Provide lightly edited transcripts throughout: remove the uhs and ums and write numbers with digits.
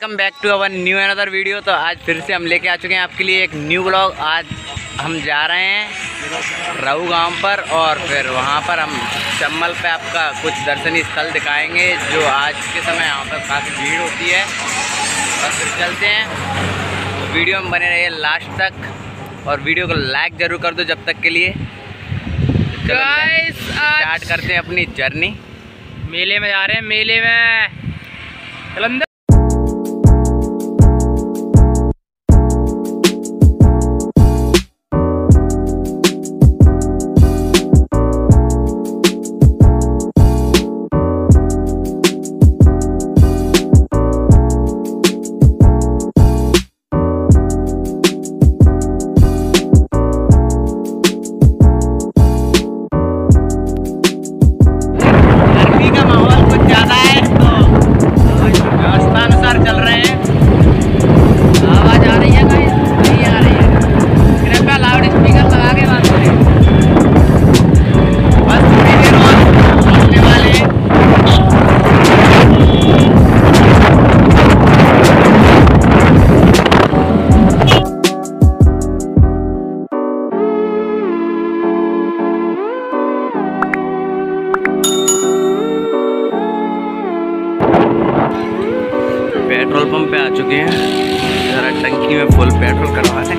Welcome back to our new another video. तो आज फिर से हम लेके आ चुके हैं आपके लिए एक न्यू ब्लॉग। आज हम जा रहे हैं रहू गांव पर और फिर वहां पर हम चम्बल पे आपका कुछ दर्शनीय स्थल दिखाएंगे जो आज के समय यहाँ पर काफ़ी भीड़ होती है। और फिर चलते हैं, तो वीडियो में बने रहिए लास्ट तक और वीडियो को लाइक ज़रूर कर दो जब तक के लिए। गाइस स्टार्ट करते हैं अपनी जर्नी। मेले में जा रहे हैं, मेले में जलंधर। पेट्रोल पंप पे आ चुके हैं, जरा टंकी में फुल पेट्रोल करवा लें।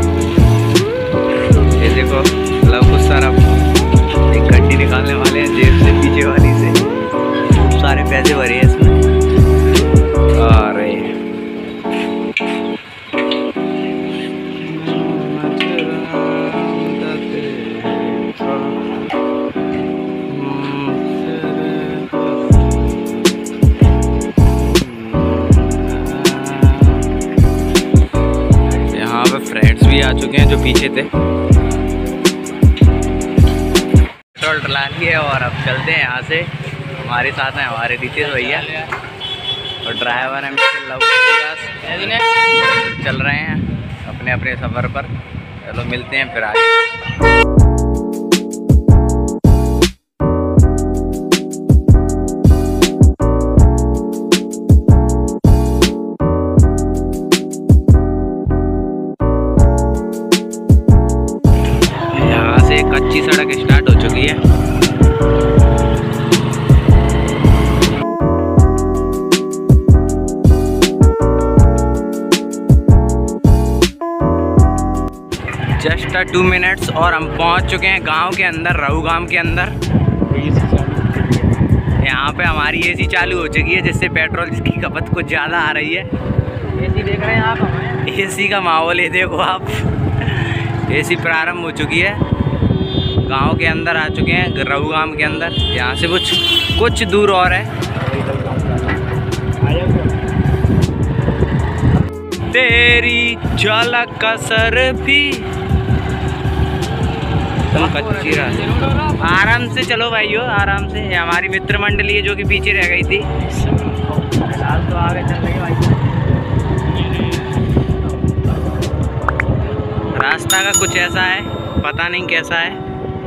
ये देखो लोग कुछ सारा एक गड्डी निकालने वाले हैं जेब से, पीछे वाली से खूब सारे पैसे भरे हैं इसमें। और फ्रेंड्स भी आ चुके हैं जो पीछे थे। पेट्रोल डला लिए और अब चलते हैं यहाँ से। हमारे साथ हैं हमारे रितेश भैया और ड्राइवर है मिस्टर लव। चल रहे हैं अपने अपने सफ़र पर। चलो मिलते हैं फिर आगे। कच्ची सड़क स्टार्ट हो चुकी है। जस्ट 2 मिनट्स और हम पहुंच चुके हैं गांव के अंदर, रहू गांव के अंदर। यहाँ पे हमारी एसी चालू हो चुकी है जिससे पेट्रोल की खपत कुछ ज़्यादा आ रही है। एसी देख रहे हैं आप? एसी का माहौल है, देखो आप। एसी प्रारंभ हो चुकी है। गांव के अंदर आ चुके हैं, रहू गांव के अंदर। यहाँ से कुछ दूर और है। तेरी झलक का सर भी कच्ची राह। आराम से चलो भाइयों, आराम से। हमारी मित्र मंडली है जो कि पीछे रह गई थी, फिलहाल तो आगे चल रही है। रास्ता का कुछ ऐसा है, पता नहीं कैसा है,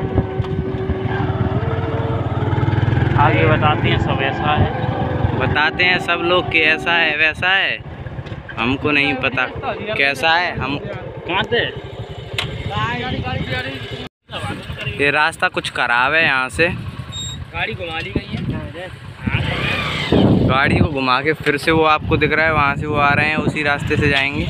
आगे बताते हैं। सब ऐसा है, बताते हैं सब लोग कि ऐसा है वैसा है। हमको नहीं पता कैसा है। हम कहाँ थे? ये रास्ता कुछ खराब है। यहाँ से गाड़ी घुमा ली गई है। गाड़ी को घुमा के फिर से वो आपको दिख रहा है, वहाँ से वो आ रहे हैं, उसी रास्ते से जाएंगे।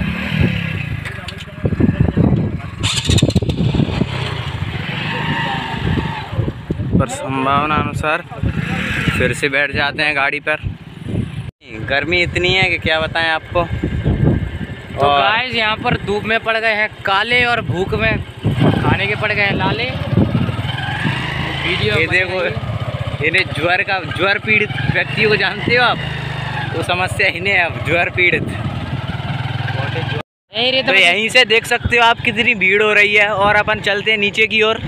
पर संभावना अनुसार फिर से बैठ जाते हैं गाड़ी पर। गर्मी इतनी है कि क्या बताएं आपको। तो गाइस यहाँ पर धूप में पड़ गए हैं काले और भूख में खाने के पड़ गए हैं लाले। वीडियो ये देखो, इन्हें ज्वर पीड़ित व्यक्तियों को जानते हो आप? तो समस्या इन्हें अब ज्वर पीड़ित। तो यहीं से देख सकते हो आप कितनी भीड़ हो रही है। और अपन चलते हैं नीचे की ओर।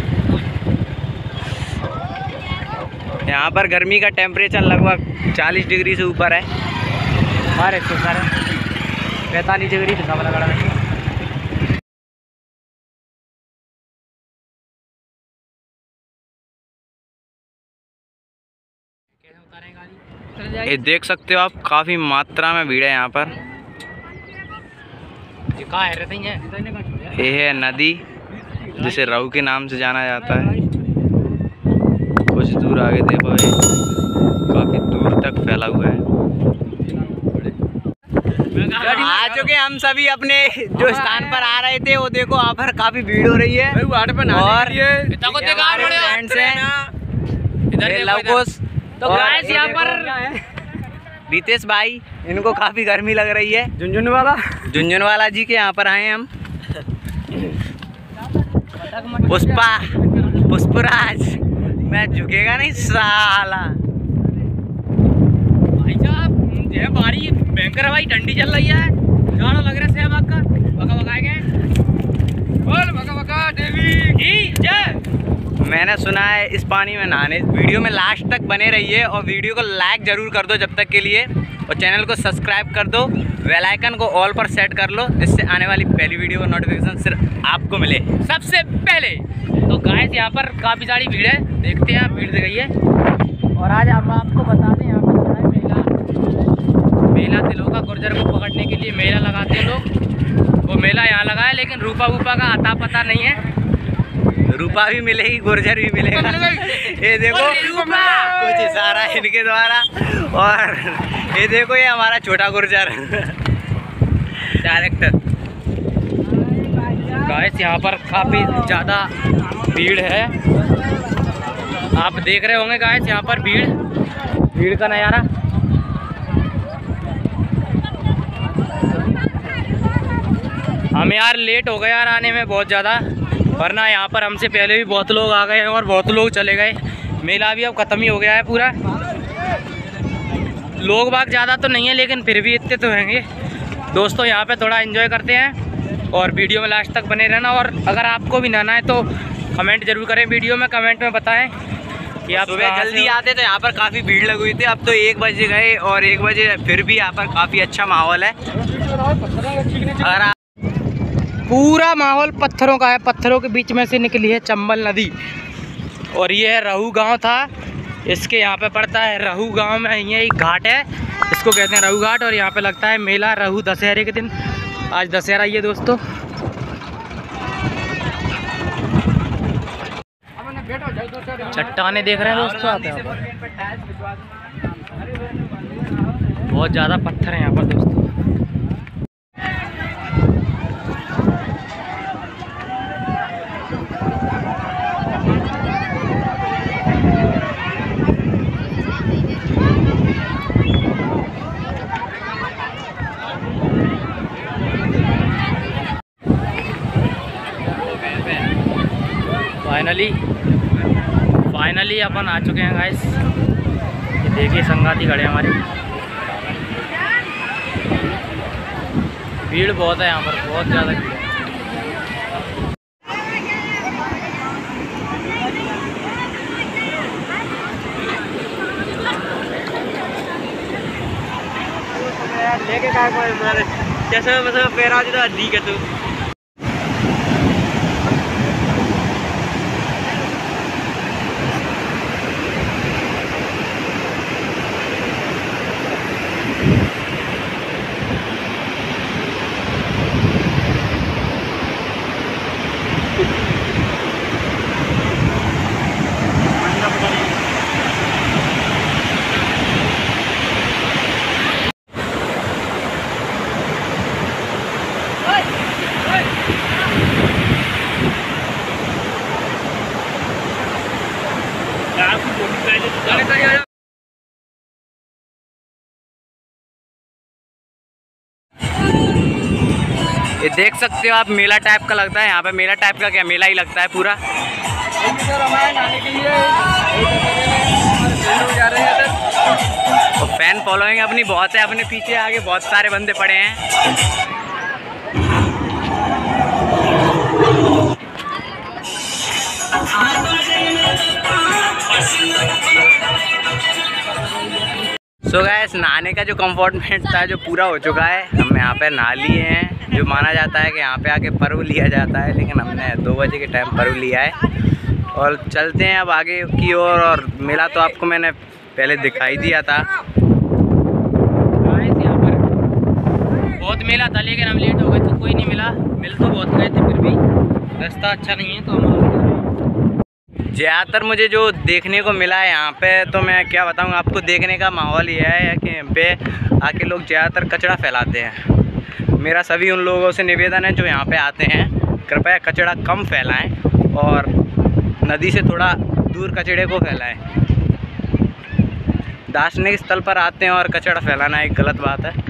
यहाँ पर गर्मी का टेम्परेचर लगभग 40 डिग्री से ऊपर है। हमारे 45 डिग्री से लगा रहा है। ये देख सकते हो आप, काफ़ी मात्रा में भीड़ है यहाँ पर। ये है नदी जिसे रहू के नाम से जाना जाता है। कुछ दूर आगे देखो, ये काफ़ी दूर तक फैला हुआ है। आ चुके हम सभी अपने जो स्थान पर आ रहे थे, वो देखो वहाँ पर काफ़ी भीड़ हो रही है। और फ्रेंड्स हैं लवकुश, तो गाइस यहाँ पर रितेश भाई, इनको काफ़ी गर्मी लग रही है। झुंझुनवाला जी के यहाँ पर आए हम। पुष्पराज, मैं झुकेगा नहीं साला। भाई साहब ये बारी भयंकर भाई, ठंडी चल रही है, गाना लग रहा है सहबाग का। बका बकाएंगे, बोल बका बका देवी की जय। मैंने सुना है इस पानी में नहाने, वीडियो में लास्ट तक बने रहिए और वीडियो को लाइक ज़रूर कर दो जब तक के लिए, और चैनल को सब्सक्राइब कर दो, बेल आइकन को ऑल पर सेट कर लो, जिससे आने वाली पहली वीडियो का नोटिफिकेशन सिर्फ आपको मिले सबसे पहले। तो गाइस यहाँ पर काफ़ी सारी भीड़ है, देखते हैं, भीड़ दिख गई है। और आज हम आपको बता दें, यहाँ पर लग रहा है मेला दिलों का। गुर्जर को पकड़ने के लिए मेला लगाते हैं लोग, वो मेला यहाँ लगा है, लेकिन रूपा वूपा का अता पता नहीं है। रूपा भी मिलेगी, गुर्जर भी मिलेगा। ये देखो कुछ इशारा इनके द्वारा, और ये देखो ये हमारा छोटा गुर्जर डायरेक्टर। गाइस यहाँ पर काफ़ी ज़्यादा भीड़ है, आप देख रहे होंगे गाइस यहाँ पर भीड़ का नज़ारा। हम यार लेट हो गए यार आने में बहुत ज़्यादा, वरना यहाँ पर हमसे पहले भी बहुत लोग आ गए हैं और बहुत लोग चले गए। मेला भी अब ख़त्म ही हो गया है पूरा। लोग बाग ज़्यादा तो नहीं है, लेकिन फिर भी इतने तो होंगे। दोस्तों यहाँ पे थोड़ा एंजॉय करते हैं और वीडियो में लास्ट तक बने रहना। और अगर आपको भी नहाना है तो कमेंट जरूर करें, वीडियो में कमेंट में बताएं कि आप सुबह जल्दी आते तो यहाँ पर काफ़ी भीड़ लगी हुई थी। अब तो 1 बजे गए और 1 बजे फिर भी यहाँ पर काफ़ी अच्छा माहौल है। अगर आप पूरा माहौल पत्थरों का है, पत्थरों के बीच में से निकली है चंबल नदी। और ये है रहू गांव था, इसके यहाँ पे पड़ता है रहू गांव में। ये एक घाट है, इसको कहते हैं रहू घाट, और यहाँ पे लगता है मेला रहू दशहरे के दिन। आज दशहरा ही है दोस्तों। चट्टाने देख रहे हैं दोस्तों, आते हैं बहुत ज़्यादा पत्थर हैं यहाँ पर दोस्तों। फाइनली अपन आ चुके हैं गाइस। ये देखिए संगाती खड़े हमारे। भीड़ बहुत है यहाँ पर, बहुत ज़्यादा भीड़ है। लेके जैसे मतलब पैर आज तो ठीक है तू। ये देख सकते हो आप, मेला टाइप का लगता है यहाँ पे। मेला टाइप का क्या, मेला ही लगता है पूरा। और फैन फॉलोइंग अपनी बहुत है, अपने पीछे आगे बहुत सारे बंदे पड़े हैं। सो गाइस, नहाने का जो कंफर्टमेंट था जो पूरा हो चुका है। हम यहाँ पे नहा लिए हैं। जो माना जाता है कि यहाँ पे आके पर्व लिया जाता है, लेकिन हमने 2 बजे के टाइम पर्व लिया है। और चलते हैं अब आगे की ओर। और मेला तो आपको मैंने पहले दिखाई दिया था। यहाँ पर बहुत मेला था लेकिन हम लेट हो गए तो कोई नहीं मिला। मिल तो बहुत गए थे फिर भी रास्ता अच्छा नहीं है तो हम ज़्यादातर मुझे जो देखने को मिला है यहाँ पे, तो मैं क्या बताऊँ आपको, देखने का माहौल ये है कि यहाँ पे आके लोग ज़्यादातर कचरा फैलाते हैं। मेरा सभी उन लोगों से निवेदन है जो यहाँ पे आते हैं, कृपया कचरा कम फैलाएं और नदी से थोड़ा दूर कचरे को फैलाएं। दार्शनिक स्थल पर आते हैं और कचरा फैलाना एक गलत बात है।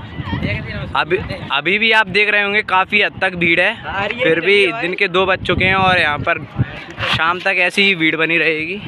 अभी भी आप देख रहे होंगे काफ़ी हद तक भीड़ है, फिर भी दिन के 2 बज चुके हैं और यहाँ पर शाम तक ऐसी ही भीड़ बनी रहेगी।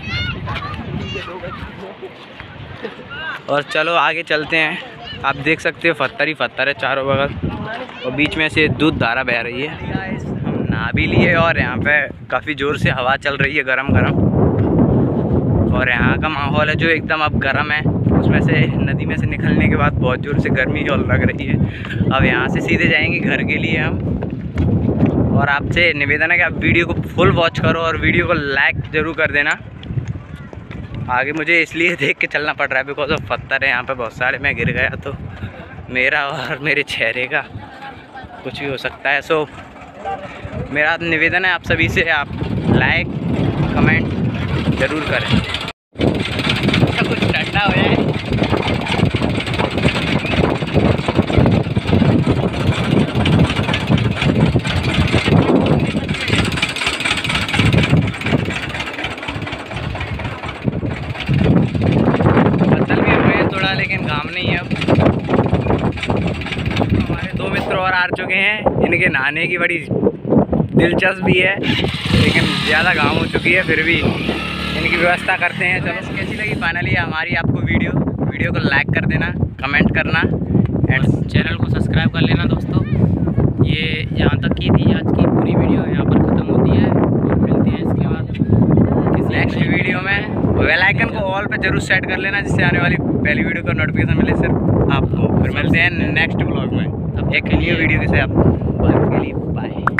और चलो आगे चलते हैं। आप देख सकते हो पत्थर ही पत्थर है चारों बगल और बीच में से दूध धारा बह रही है। हम नहा भी लिए और यहाँ पे काफ़ी ज़ोर से हवा चल रही है गरम गरम, और यहाँ का माहौल है जो एकदम अब गर्म है। उसमें से नदी में से निकलने के बाद बहुत ज़ोर से गर्मी और लग रही है। अब यहाँ से सीधे जाएंगे घर के लिए हम। और आपसे निवेदन है कि आप वीडियो को फुल वॉच करो और वीडियो को लाइक ज़रूर कर देना। आगे मुझे इसलिए देख के चलना पड़ रहा है बिकॉज ऑफ पत्थर है यहाँ पे बहुत सारे। मैं गिर गया तो मेरा और मेरे चेहरे का कुछ भी हो सकता है। सो मेरा निवेदन है आप सभी से, आप लाइक कमेंट ज़रूर करें। कुछ ठंडा हो जाए। बदल भी हुए हैं थोड़ा लेकिन काम नहीं है। अब हमारे 2 मित्र और आ चुके हैं, इनके नहाने की बड़ी दिलचस्पी है लेकिन ज़्यादा घाम हो चुकी है, फिर भी इनकी व्यवस्था करते हैं। चलो कैसी लगी फाइनली हमारी आपको वीडियो को लाइक कर देना, कमेंट करना एंड चैनल को सब्सक्राइब कर लेना दोस्तों। ये यहाँ तक की थी आज की पूरी वीडियो, यहाँ पर ख़त्म होती है और मिलती है इसके बाद किसी नेक्स्ट वीडियो में। बेल आइकन को ऑल पे जरूर सेट कर लेना जिससे आने वाली पहली वीडियो का नोटिफिकेशन मिले सिर्फ आपको। फिर मिलते हैं नेक्स्ट ब्लॉग में एक न्यू वीडियो के साथ। बाय।